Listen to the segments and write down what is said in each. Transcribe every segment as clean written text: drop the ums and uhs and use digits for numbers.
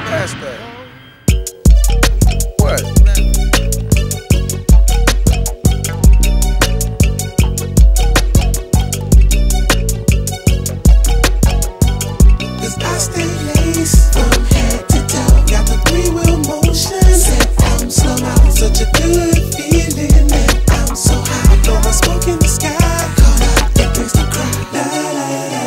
Pass that. What? Cause I stay laced from head to toe. Got the three-wheel motion. Set I'm slow out, such a good feeling. And I'm so high, I blow my smoke in the sky. Call out the gangsta cry. La la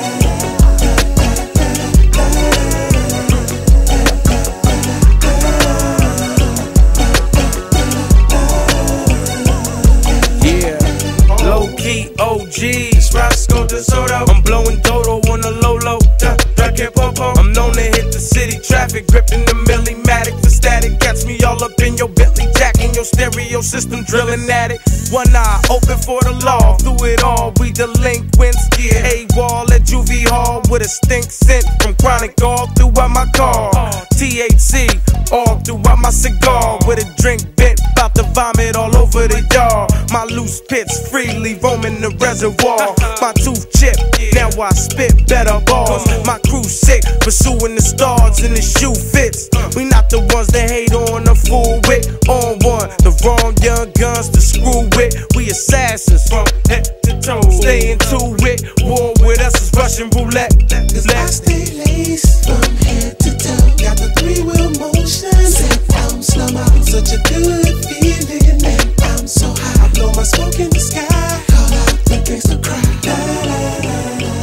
OGs, Roscoe DeSoto. I'm blowing dodo on the low. I'm known to hit the city traffic, gripping the millimatic for static. Catch me all up in your Bentley jack and your stereo system drilling at it. One eye open for the law, through it all we delinquents. Yeah, AWOL at Juvie Hall with a stink scent from chronic all throughout my car. THC all throughout my cigar with a drink bent, bout to vomit all over the yard. My loose pits freely roaming the reservoir. My tooth chipped, now I spit better balls. My crew sick, pursuing the stars and the shoe fits. We not the ones that hate on the fool with. On one, the wrong young guns to screw with. We assassins from head to toe. Stay into it, war with us is Russian roulette. Cause I stay laced from head to toe. Got the three-wheel motion. Set I'm slow out, such a good feeling. And I'm so high, I blow my smoke in the sky. Call out the gangsta cry. La la la.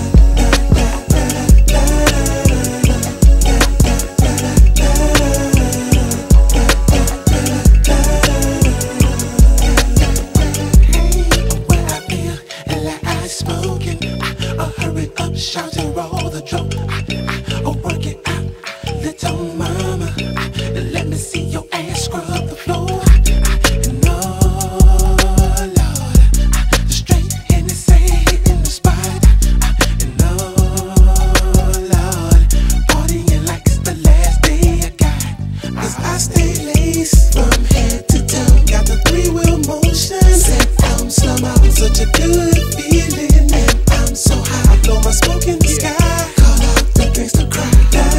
Shout and roll the drum. Oh, work it out, little mama. Let me see your ass scrub the floor. And oh, Lord, the straight Hennessy hitting the spot. And oh, Lord, partying like it's the last day I got. Cause I stay laced from head to toe. Got the three-wheel motion. Set I'm slow out, such a good feeling. And I'm so high, I blow my smoke in the sky. Call out the gangsta cry.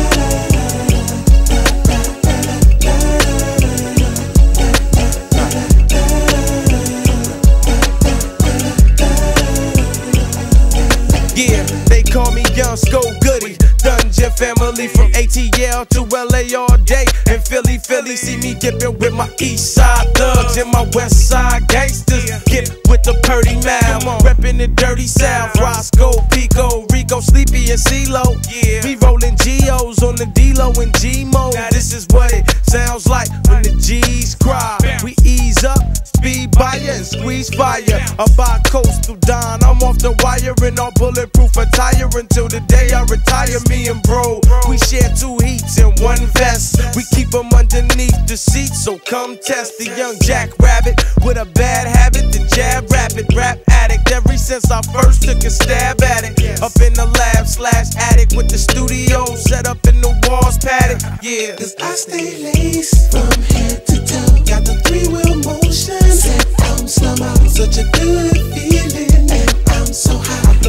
Yeah, they call me Young Sco Goody. Dungeon family from ATL to LA all day. And Philly, see me dipping with my east side thugs and my west side gangsters. Get with the purdy mouth, reppin' the dirty south. Roscoe, Pico, Rico, Sleepy and CeeLo. Yeah, we rollin' Geos on the D-Lo and G-Mo. Now this is what it sounds like when the G's cry. We ease up, speed by ya and squeeze fire. Up by coastal Don, I'm off the wire in all bulletproof attire until the day I retire. Me and bro, we share two heats in one vest. We keep them underneath the seat, so come test the young jackrabbit with a bad habit to jab rapid. Rap addict ever since I first took a stab at it. Up in the lab / attic with the studio set up in the walls padded. Yeah, cause I stay laced from head to toe. Got the three-wheel motion. Set I'm slow out, such a good feeling. And I'm so high,